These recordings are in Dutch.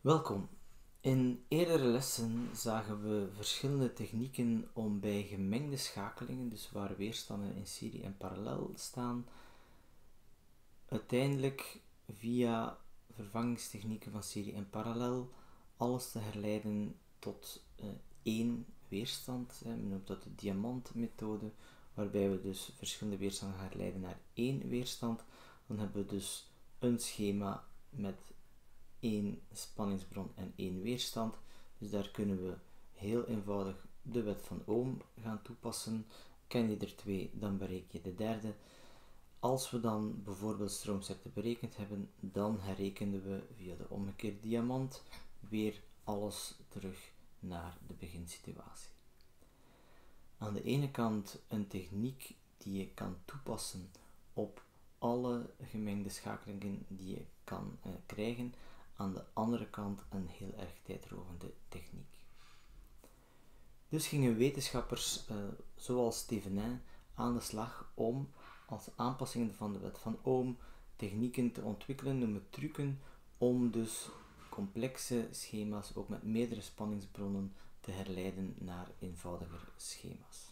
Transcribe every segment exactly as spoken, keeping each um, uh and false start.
Welkom. In eerdere lessen zagen we verschillende technieken om bij gemengde schakelingen, dus waar weerstanden in serie en parallel staan, uiteindelijk via vervangingstechnieken van serie en parallel alles te herleiden tot uh, één weerstand. Hè. Men noemt dat de diamantmethode, waarbij we dus verschillende weerstanden gaan herleiden naar één weerstand. Dan hebben we dus een schema met één spanningsbron en één weerstand. Dus daar kunnen we heel eenvoudig de wet van Ohm gaan toepassen. Ken je er twee, dan bereik je de derde. Als we dan bijvoorbeeld stroomsterkte berekend hebben, dan herrekenen we via de omgekeerde diamant weer alles terug naar de beginsituatie. Aan de ene kant een techniek die je kan toepassen op alle gemengde schakelingen die je kan uh, krijgen. Aan de andere kant een heel erg tijdrovende techniek. Dus gingen wetenschappers uh, zoals Thevenin aan de slag om als aanpassingen van de wet van Ohm technieken te ontwikkelen, noemen trucken, om dus complexe schema's ook met meerdere spanningsbronnen te herleiden naar eenvoudiger schema's.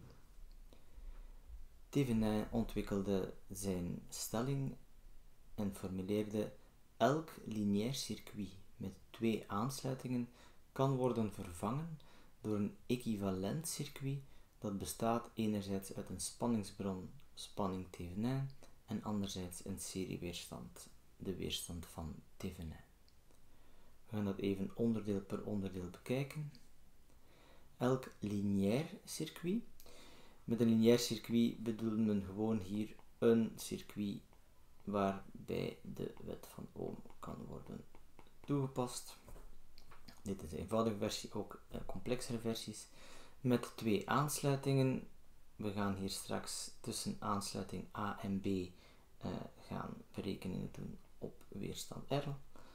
Thevenin ontwikkelde zijn stelling en formuleerde: elk lineair circuit met twee aansluitingen kan worden vervangen door een equivalent circuit dat bestaat enerzijds uit een spanningsbron, spanning Thevenin, en anderzijds een serieweerstand, de weerstand van Thevenin. We gaan dat even onderdeel per onderdeel bekijken. Elk lineair circuit. Met een lineair circuit bedoelen we gewoon hier een circuit waarbij de wet van Ohm kan worden toegepast. Dit is een eenvoudige versie, ook uh, complexere versies met twee aansluitingen. We gaan hier straks tussen aansluiting A en B uh, gaan berekeningen doen op weerstand R.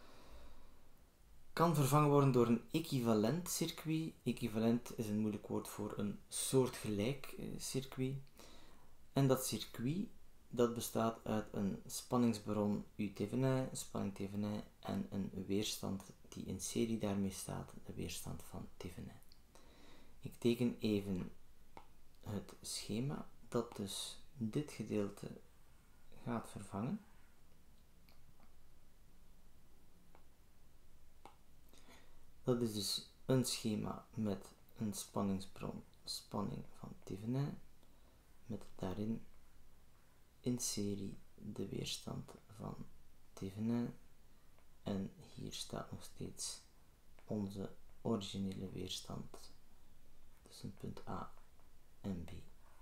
Kan vervangen worden door een equivalent circuit. Equivalent is een moeilijk woord voor een soortgelijk uh, circuit. En dat circuit dat bestaat uit een spanningsbron U Thevenin, spanning Thevenin en een weerstand die in serie daarmee staat, de weerstand van Thevenin. Ik teken even het schema dat dus dit gedeelte gaat vervangen. Dat is dus een schema met een spanningsbron, spanning van Thevenin, met daarin in serie de weerstand van Thevenin, en hier staat nog steeds onze originele weerstand tussen punt A en B.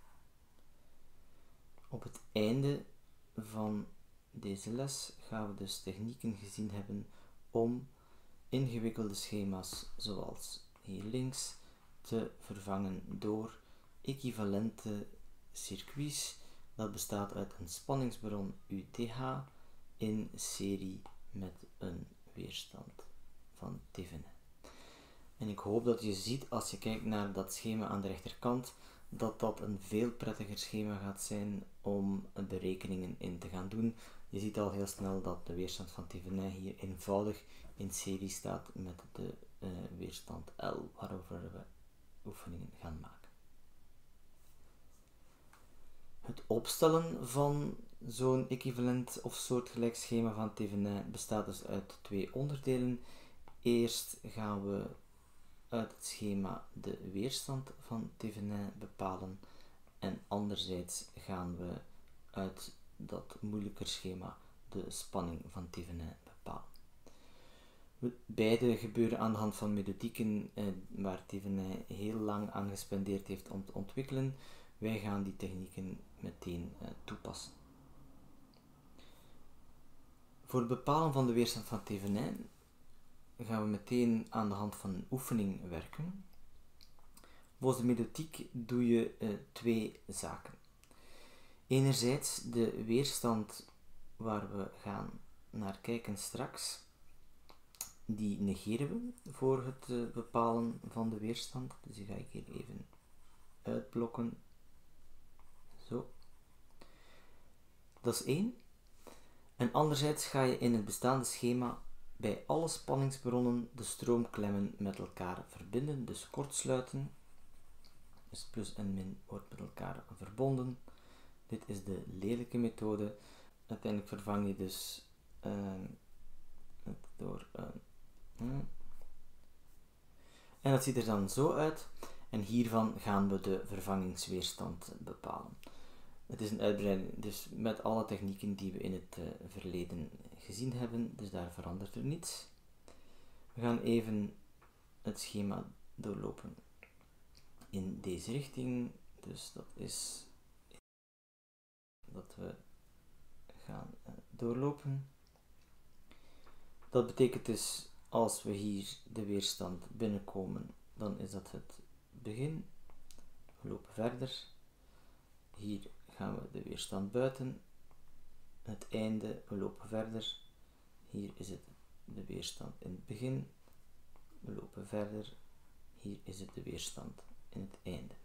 Op het einde van deze les gaan we dus technieken gezien hebben om ingewikkelde schema's zoals hier links te vervangen door equivalente circuits. Dat bestaat uit een spanningsbron U T H in serie met een weerstand van Thevenin. En ik hoop dat je ziet, als je kijkt naar dat schema aan de rechterkant, dat dat een veel prettiger schema gaat zijn om berekeningen in te gaan doen. Je ziet al heel snel dat de weerstand van Thevenin hier eenvoudig in serie staat met de uh, weerstand L, waarover we oefeningen gaan maken. Het opstellen van zo'n equivalent of soortgelijk schema van Thevenin bestaat dus uit twee onderdelen. Eerst gaan we uit het schema de weerstand van Thevenin bepalen en anderzijds gaan we uit dat moeilijker schema de spanning van Thevenin bepalen. Beide gebeuren aan de hand van methodieken eh, waar Thevenin heel lang aan gespendeerd heeft om te ontwikkelen. Wij gaan die technieken meteen uh, toepassen. Voor het bepalen van de weerstand van Thevenin gaan we meteen aan de hand van een oefening werken. Volgens de methodiek doe je uh, twee zaken. Enerzijds de weerstand waar we gaan naar kijken straks, die negeren we voor het uh, bepalen van de weerstand. Dus die ga ik hier even uitblokken. Zo. Dat is één. En anderzijds ga je in het bestaande schema bij alle spanningsbronnen de stroomklemmen met elkaar verbinden, dus kortsluiten. Dus plus en min wordt met elkaar verbonden. Dit is de lelijke methode. Uiteindelijk vervang je dus uh, het door een. Uh, en dat ziet er dan zo uit. En hiervan gaan we de vervangingsweerstand bepalen. Het is een uitbreiding dus met alle technieken die we in het uh, verleden gezien hebben, dus daar verandert er niets. We gaan even het schema doorlopen in deze richting, dus dat is dat we gaan uh, doorlopen. Dat betekent dus, als we hier de weerstand binnenkomen, dan is dat het begin. We lopen verder. Hier gaan we de weerstand buiten. Het einde, we lopen verder. Hier is het de weerstand in het begin. We lopen verder. Hier is het de weerstand in het einde.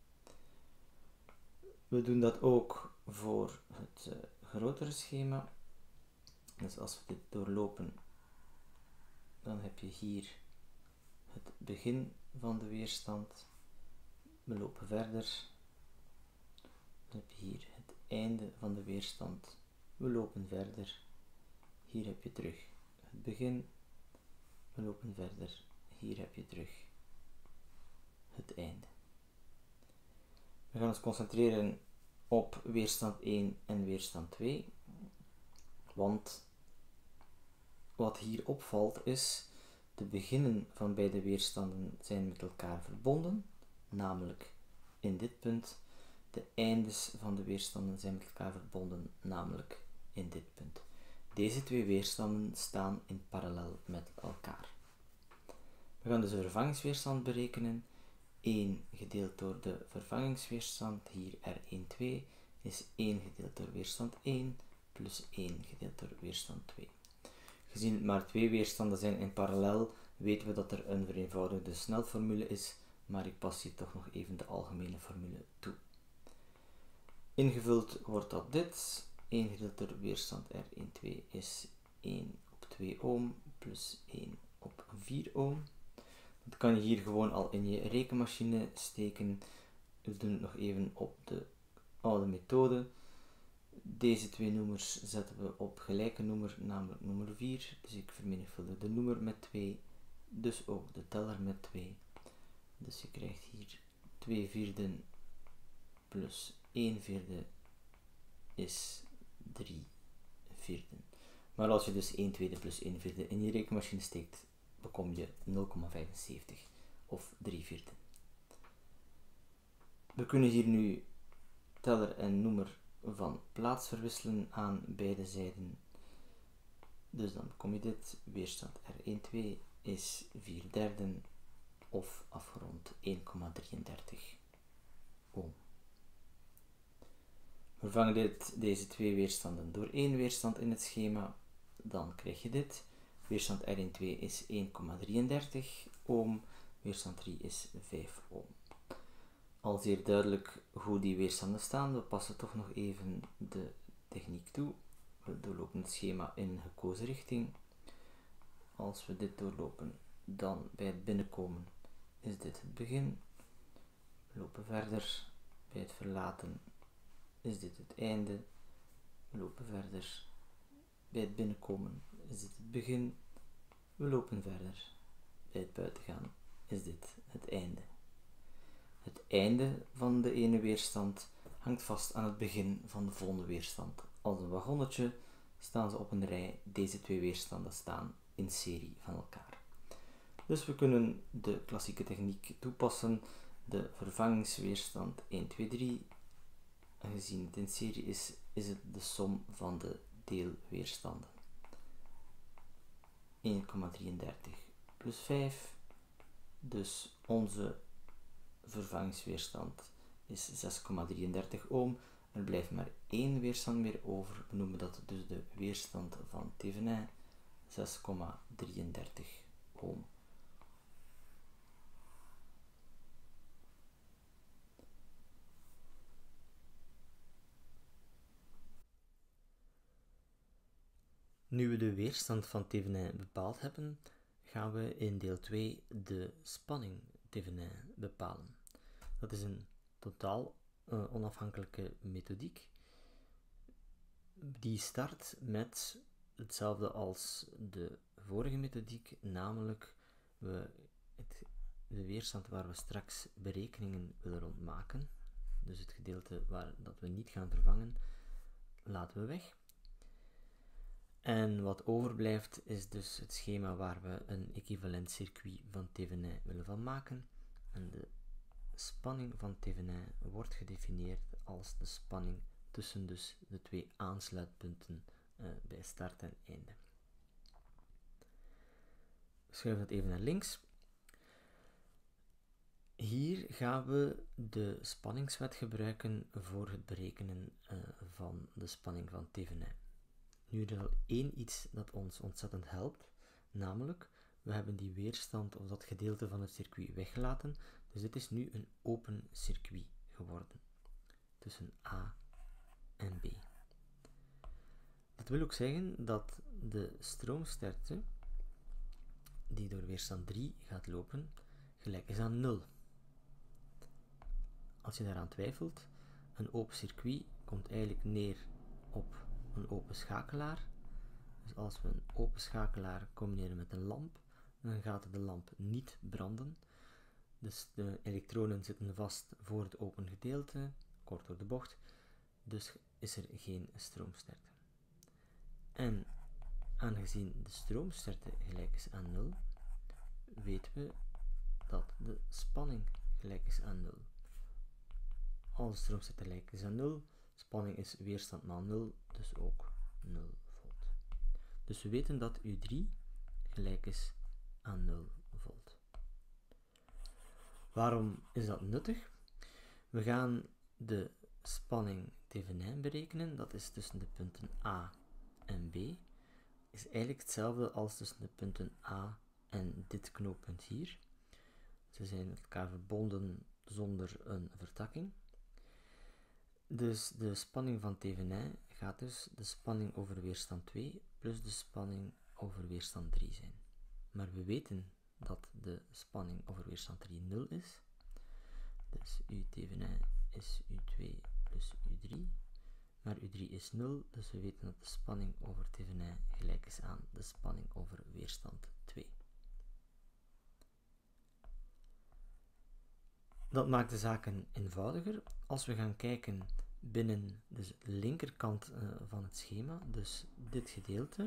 We doen dat ook voor het uh, grotere schema. Dus als we dit doorlopen, dan heb je hier het begin van de weerstand. We lopen verder. Dan heb je hier het einde van de weerstand. We lopen verder. Hier heb je terug het begin. We lopen verder. Hier heb je terug het einde. We gaan ons concentreren op weerstand één en weerstand twee. Want wat hier opvalt is, de beginnen van beide weerstanden zijn met elkaar verbonden, namelijk in dit punt. De eindes van de weerstanden zijn met elkaar verbonden, namelijk in dit punt. Deze twee weerstanden staan in parallel met elkaar. We gaan dus de vervangingsweerstand berekenen. één gedeeld door de vervangingsweerstand, hier R één twee, is één gedeeld door weerstand één, plus één gedeeld door weerstand twee. Gezien het maar twee weerstanden zijn in parallel, weten we dat er een vereenvoudigde snelformule is, maar ik pas hier toch nog even de algemene formule toe. Ingevuld wordt dat dit. één gedeeld door weerstand R één twee is één op twee ohm plus één op vier ohm. Dat kan je hier gewoon al in je rekenmachine steken. We doen het nog even op de oude methode. Deze twee noemers zetten we op gelijke noemer, namelijk noemer vier. Dus ik vermenigvuldig de noemer met twee, dus ook de teller met twee. Dus je krijgt hier twee vierden plus één vierde is drie vierden. Maar als je dus één tweede plus één vierde in je rekenmachine steekt, bekom je nul komma vijfenzeventig of drie vierden. We kunnen hier nu teller en noemer van plaats verwisselen aan beide zijden. Dus dan kom je dit, weerstand R één twee is vier derden of afgerond één komma drieëndertig ohm. Vervang dit, deze twee weerstanden door één weerstand in het schema, dan krijg je dit. Weerstand R één twee is één komma drieëndertig ohm, weerstand drie is vijf ohm. Al zeer duidelijk hoe die weerstanden staan, we passen toch nog even de techniek toe. We doorlopen het schema in een gekozen richting. Als we dit doorlopen, dan bij het binnenkomen is dit het begin. We lopen verder, bij het verlaten is dit het einde. We lopen verder, bij het binnenkomen is dit het begin. We lopen verder, bij het buitengaan is dit het einde. Het einde van de ene weerstand hangt vast aan het begin van de volgende weerstand. Als een wagonnetje staan ze op een rij. Deze twee weerstanden staan in serie van elkaar. Dus we kunnen de klassieke techniek toepassen. De vervangingsweerstand één, twee, drie. Gezien het in serie is, is het de som van de deelweerstanden. één komma drieëndertig plus vijf. Dus onze vervangingsweerstand is zes komma drieëndertig ohm. Er blijft maar één weerstand meer over. We noemen dat dus de weerstand van Thevenin, zes komma drieëndertig ohm. Nu we de weerstand van Thevenin bepaald hebben, gaan we in deel twee de spanning Thevenin bepalen. Dat is een totaal uh, onafhankelijke methodiek. Die start met hetzelfde als de vorige methodiek, namelijk we het, de weerstand waar we straks berekeningen willen rondmaken, dus het gedeelte waar dat we niet gaan vervangen, laten we weg. En wat overblijft is dus het schema waar we een equivalent circuit van Thevenin willen van maken. En de spanning van Thevenin wordt gedefinieerd als de spanning tussen dus de twee aansluitpunten uh, bij start en einde. We schuiven dat even naar links. Hier gaan we de spanningswet gebruiken voor het berekenen uh, van de spanning van Thevenin. Nu er is al één iets dat ons ontzettend helpt, namelijk we hebben die weerstand of dat gedeelte van het circuit weggelaten, dus dit is nu een open circuit geworden tussen A en B. Dat wil ook zeggen dat de stroomsterkte die door weerstand drie gaat lopen gelijk is aan nul. Als je daaraan twijfelt, een open circuit komt eigenlijk neer op een open schakelaar. Dus als we een open schakelaar combineren met een lamp, dan gaat de lamp niet branden. Dus de elektronen zitten vast voor het open gedeelte, kort door de bocht, dus is er geen stroomsterkte. En aangezien de stroomsterkte gelijk is aan nul, weten we dat de spanning gelijk is aan nul. Als de stroomsterkte gelijk is aan nul, spanning is weerstand maal nul, dus ook nul volt. Dus we weten dat U drie gelijk is aan nul volt. Waarom is dat nuttig? We gaan de spanning Thevenin berekenen, dat is tussen de punten A en B, is eigenlijk hetzelfde als tussen de punten A en dit knooppunt hier. Ze zijn met elkaar verbonden zonder een vertakking. Dus de spanning van Thevenin gaat dus de spanning over weerstand twee plus de spanning over weerstand drie zijn. Maar we weten dat de spanning over weerstand drie nul is. Dus U Thevenin is U twee plus U drie. Maar U drie is nul, dus we weten dat de spanning over Thevenin gelijk is aan de spanning over weerstand twee. Dat maakt de zaken eenvoudiger. Als we gaan kijken binnen dus de linkerkant uh, van het schema, dus dit gedeelte,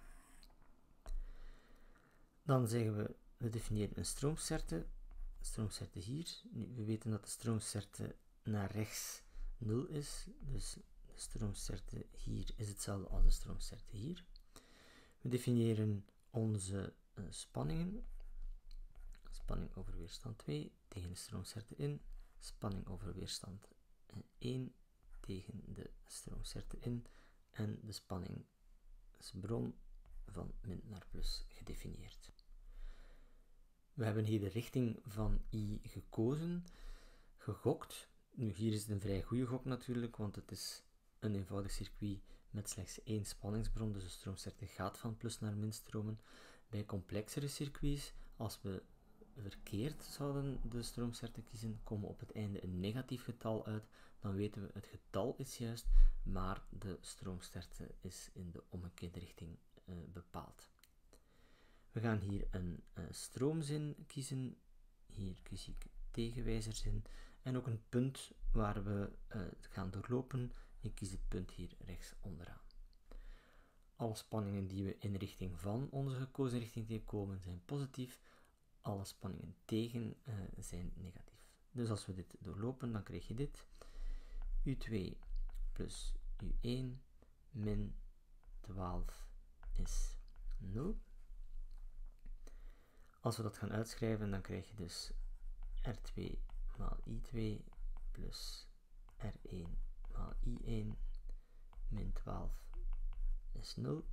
dan zeggen we, we definiëren een stroomsterkte, stroomsterkte hier. Nu, we weten dat de stroomsterkte naar rechts nul is, dus de stroomsterkte hier is hetzelfde als de stroomsterkte hier. We definiëren onze uh, spanningen. Spanning over weerstand twee tegen de stroomsterkte in, spanning over weerstand één tegen de stroomsterkte in en de spanningsbron van min naar plus gedefinieerd. We hebben hier de richting van I gekozen, gegokt. Nu, hier is het een vrij goede gok natuurlijk, want het is een eenvoudig circuit met slechts één spanningsbron, dus de stroomsterkte gaat van plus naar min stromen. Bij complexere circuits, als we verkeerd zouden de stroomsterkte kiezen, komen we op het einde een negatief getal uit, dan weten we het getal is juist, maar de stroomsterkte is in de omgekeerde richting uh, bepaald. We gaan hier een uh, stroomzin kiezen, hier kies ik tegenwijzerzin en ook een punt waar we uh, gaan doorlopen. Ik kies het punt hier rechts onderaan. Alle spanningen die we in richting van onze gekozen richting tegenkomen zijn positief. Alle spanningen tegen uh, zijn negatief. Dus als we dit doorlopen, dan krijg je dit. U twee plus U één min twaalf is nul. Als we dat gaan uitschrijven, dan krijg je dus R twee maal I twee plus R één maal I één min twaalf is nul.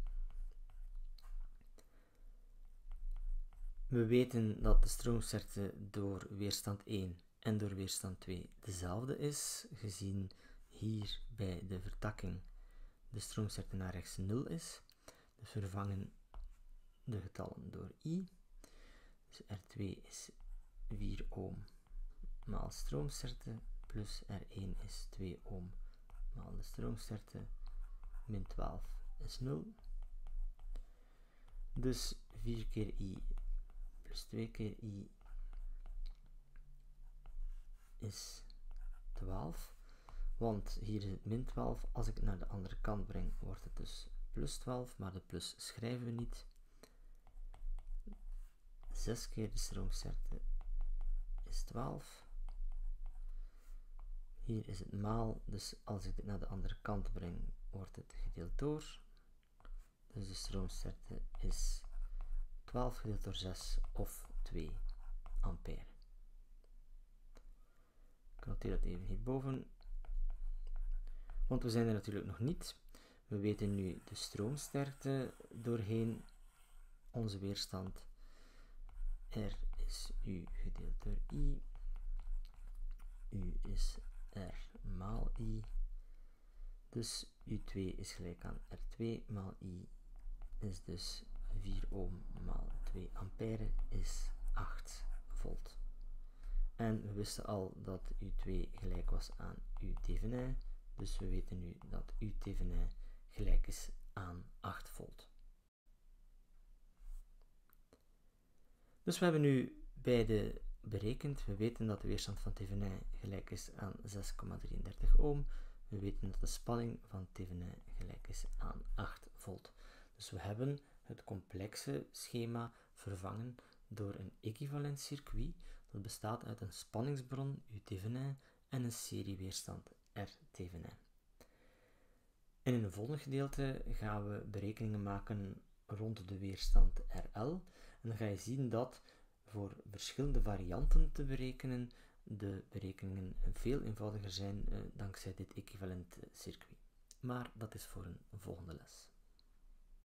We weten dat de stroomsterkte door weerstand één en door weerstand twee dezelfde is, gezien hier bij de vertakking de stroomsterkte naar rechts nul is. Dus we vervangen de getallen door I. Dus R twee is vier ohm maal stroomsterkte, plus R één is twee ohm maal de stroomsterkte, min twaalf is nul. Dus vier keer I plus twee keer I is twaalf. Want hier is het min twaalf. Als ik het naar de andere kant breng, wordt het dus plus twaalf. Maar de plus schrijven we niet. zes keer de stroomsterkte is twaalf. Hier is het maal. Dus als ik het naar de andere kant breng, wordt het gedeeld door. Dus de stroomsterkte is twaalf gedeeld door zes of twee ampère. Ik noteer dat even hierboven. Want we zijn er natuurlijk nog niet. We weten nu de stroomsterkte doorheen onze weerstand. R is U gedeeld door I. U is R maal I. Dus U twee is gelijk aan R twee maal I. Is dus vier ohm maal twee ampère is acht volt. En we wisten al dat U twee gelijk was aan U Thevenin. Dus we weten nu dat U Thevenin gelijk is aan acht volt. Dus we hebben nu beide berekend. We weten dat de weerstand van Thevenin gelijk is aan zes komma drieëndertig ohm. We weten dat de spanning van Thevenin gelijk is aan acht volt. Dus we hebben het complexe schema vervangen door een equivalent circuit. Dat bestaat uit een spanningsbron U Thevenin en een serieweerstand R Thevenin. En in het volgende gedeelte gaan we berekeningen maken rond de weerstand R L. En dan ga je zien dat voor verschillende varianten te berekenen de berekeningen veel eenvoudiger zijn eh, dankzij dit equivalent circuit. Maar dat is voor een volgende les.